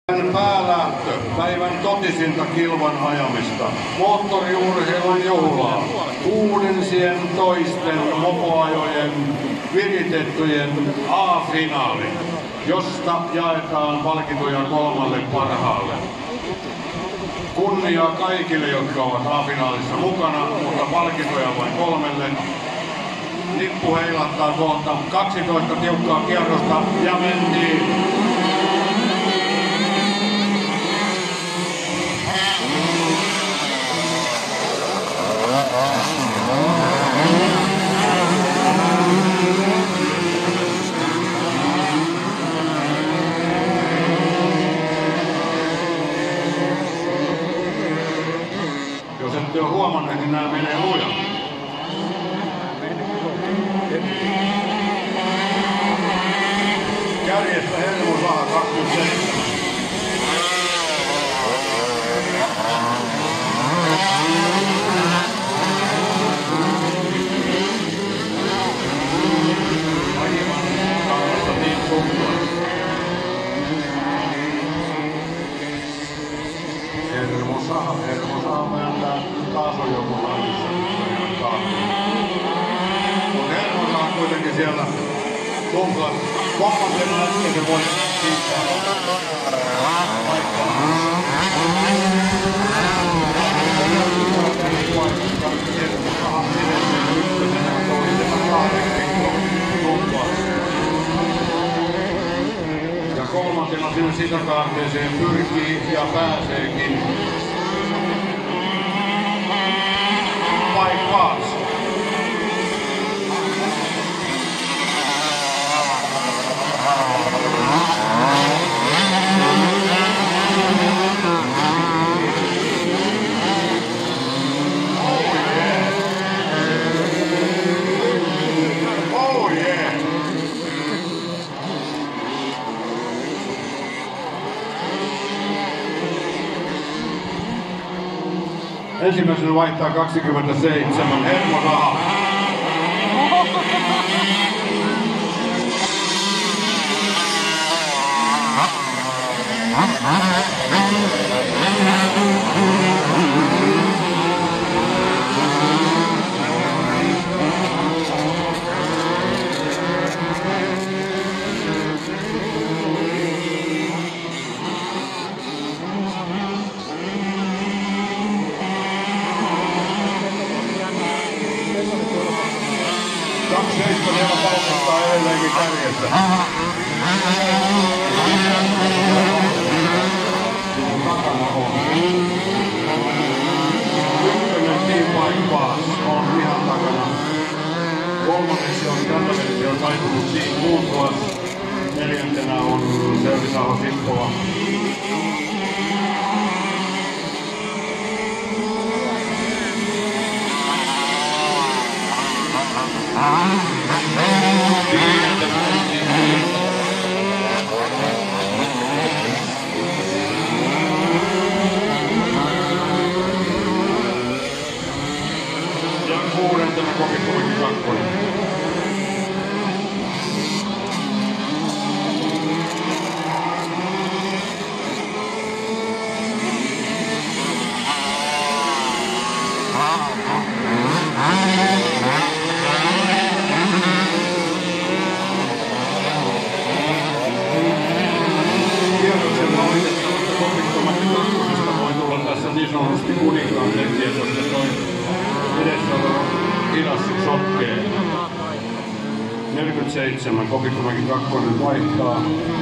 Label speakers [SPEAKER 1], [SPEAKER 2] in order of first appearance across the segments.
[SPEAKER 1] Päälähtö, päivän totisinta kilvan ajamista, moottoriurheilun juhlaa, 16 mopoajojen viritettyjen A-finaali, josta jaetaan palkintoja 3 parhaalle. Kunnia kaikille, jotka ovat A-finaalissa mukana, mutta palkintoja vain 3. Lippu heilahtaa kohta 12 tiukkaa kierrosta ja mentiin. Jos ette ole huomanneet, niin nämä menee lujaa. Kärjestä Hermosaha 27. Hermosaha vääntää taas on joku lajissa. Mutta Hermosaha on kuitenkin siellä tumplat. Kolmantena äskeisen voi siittää paikkaa. Hermosaha sinne ykkösenä toisena 8 tumpaa. Ja kolmantena sinne sisäkaarteeseen pyrkii ja pääseekin Mike Watts. Ensimmäisenä vaihtaa 27 Hermosaha. Seitsemän palkastaa edelleenkin kärjessä. Takana on. Ykkönen Team Mike Watts on ihan takana. Kolmanneksi on Kantaversi on taipunut Team Muuttuas. Neljäntenä on Selvisaho Sippola. Ja kuudentena Kopikumminkin kakkonen. Niin sanotusti kuninkaan tekijä, koska toi edessä oleva hidas sotkee. 47, Kopikumminkin kakkonen vaihtaa.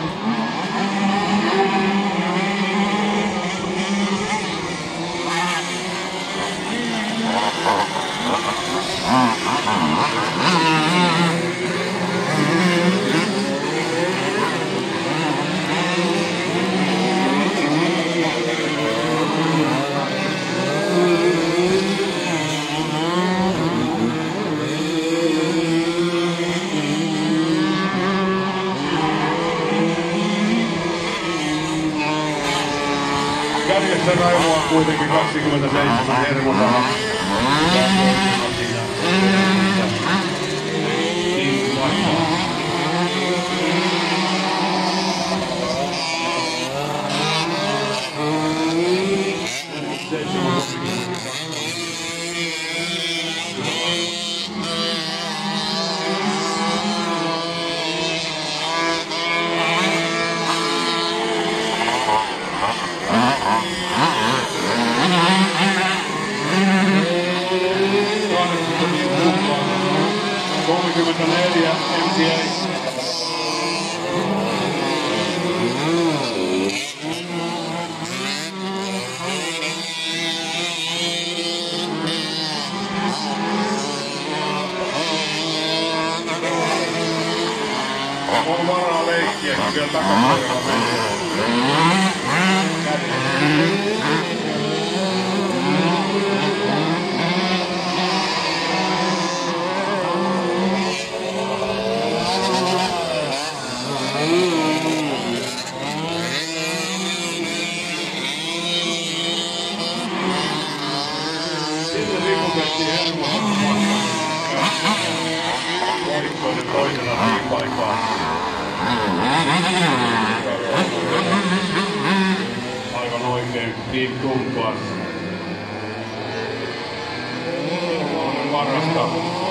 [SPEAKER 1] Kärjessä Raivoa kuitenkin 27 Hermosaha. ja MCA. On varaa leikkiä, kun vielä takapuolella menee. Sitten riputettiin Hermohan puolikkoinen toisena tiipaikaan. Aivan oikein Team Tumplas. Varasta